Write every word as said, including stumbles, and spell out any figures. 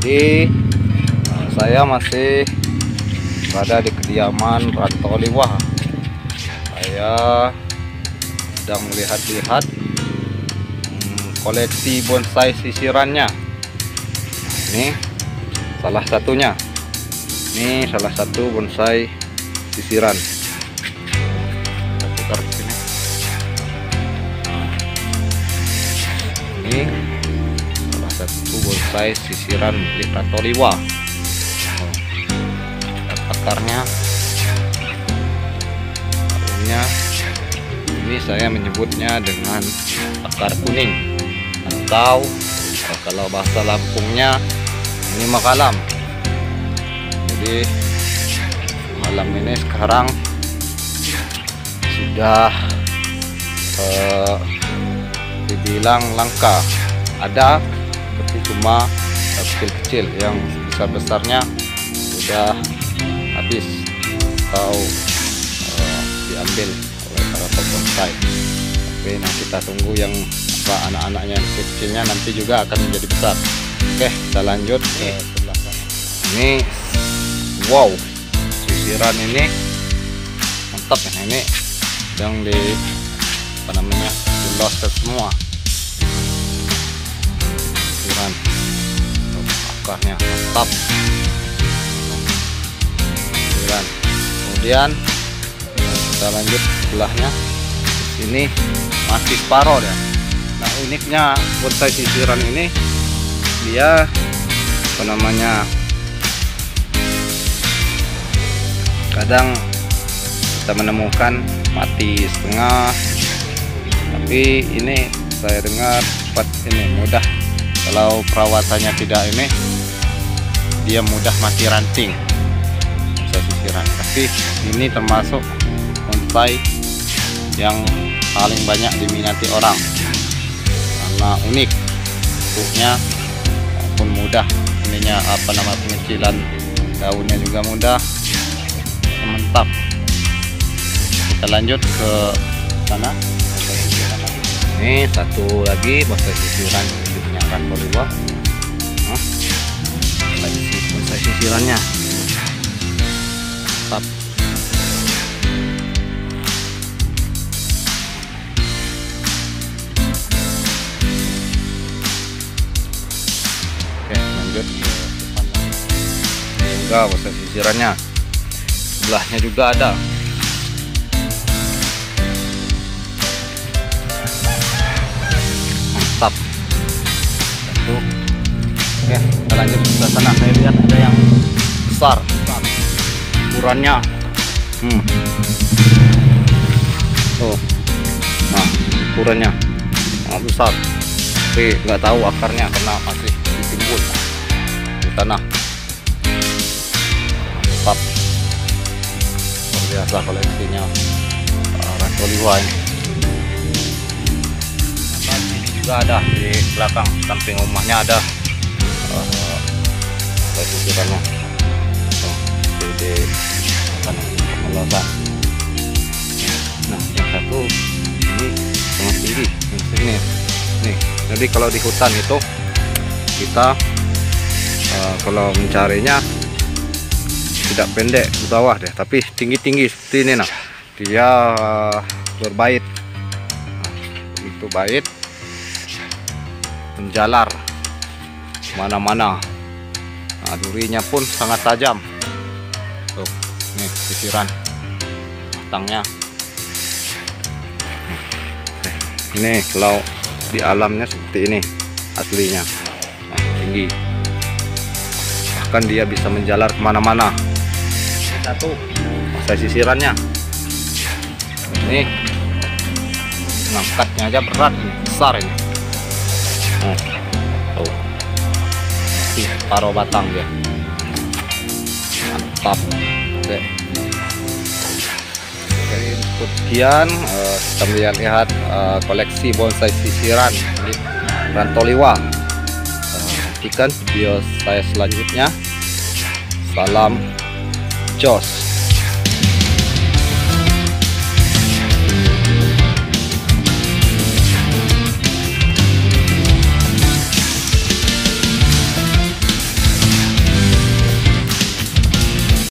Jadi uh, saya masih berada di kediaman Rantoliwa. Saya sedang melihat-lihat hmm, koleksi bonsai sisirannya. Ini salah satunya. Ini salah satu bonsai sisiran. Kita putar ke sini. Ini salah satu bonsai sisiran milik Rantoliwa. Akarnya, daunnya, ini saya menyebutnya dengan akar kuning, atau kalau bahasa Lampungnya ini makalam. Jadi malam ini sekarang sudah eh, dibilang langka. Ada tapi cuma kecil-kecil, yang besar-besarnya sudah habis atau uh, diambil oleh para pembonsai. Tapi nah kita tunggu yang anak-anaknya yang kecilnya nanti juga akan menjadi besar. Oke, kita lanjut ke sebelah sana. Ini wow, sisiran ini mantap ya. Ini yang di apa namanya dilos semua sisiran, akarnya mantap. Kemudian kita lanjut sebelahnya. Ini masih separoh ya. Nah, uniknya bonsai sisiran ini, dia apa namanya, kadang kita menemukan mati setengah, tapi ini saya dengar cepat, ini mudah. Kalau perawatannya tidak ini, dia mudah mati ranting sisiran. Tapi ini termasuk bonsai yang paling banyak diminati orang karena unik bentuknya maupun mudah ininya apa nama pengecilan daunnya juga mudah, mantap. Kita lanjut ke sana. Ini satu lagi bonsai sisiran miliknya Rantoliwa. Nah, lagi bonsai sisirannya. Mantap. Oke, lanjut ke depan. Ini juga bonsai sisirannya. Sebelahnya juga ada. Mantap. Satu. Oke, kita lanjut ke sana. Saya lihat ada yang besar. Ukurannya hmm. Oh, nah ukurannya sangat besar, tapi nggak tahu akarnya karena masih ditimbun di tanah. Mantap, luar biasa koleksinya uh, Rantoliwa ini. Nah, ini juga ada di belakang samping rumahnya, ada uh, sisirannya di melosan. Nah, yang satu ini sangat tinggi, ini nih. Jadi kalau di hutan itu kita uh, kalau mencarinya tidak pendek di bawah deh, tapi tinggi-tinggi seperti ini. Nah, dia uh, berbait, nah, begitu bait menjalar mana-mana. Nah, durinya pun sangat tajam. Tuh, nih sisiran batangnya. Ini kalau di alamnya seperti ini aslinya, nah, tinggi, bahkan dia bisa menjalar kemana-mana. Satu bonsai sisirannya ini, ngangkatnya aja berat, ini besar ini. Nah, tuh, paruh batang dia. Mantap. Oke. Oke, kemudian uh, kita melihat-lihat uh, koleksi bonsai sisiran milik Rantoliwa. Uh, nantikan video saya selanjutnya. Salam jos.